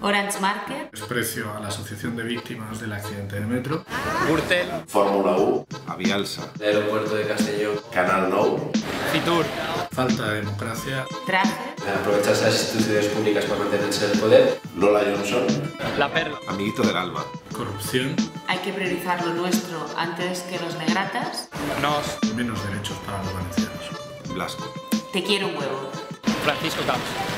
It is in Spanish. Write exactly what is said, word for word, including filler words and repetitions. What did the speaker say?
Orange Market. Desprecio a la Asociación de Víctimas del Accidente de Metro. Gürtel. Fórmula U. Avialsa. Aeropuerto de Castelló. Canal Nou. Fitur. Falta de democracia. Traje. Aprovecharse las instituciones públicas para mantenerse en el poder. Lola Johnson. La Perla. Amiguito del alma. Corrupción. Hay que priorizar lo nuestro antes que los negratas. Nos. Menos derechos para los valencianos. Blasco. Te quiero un huevo. Francisco Camps.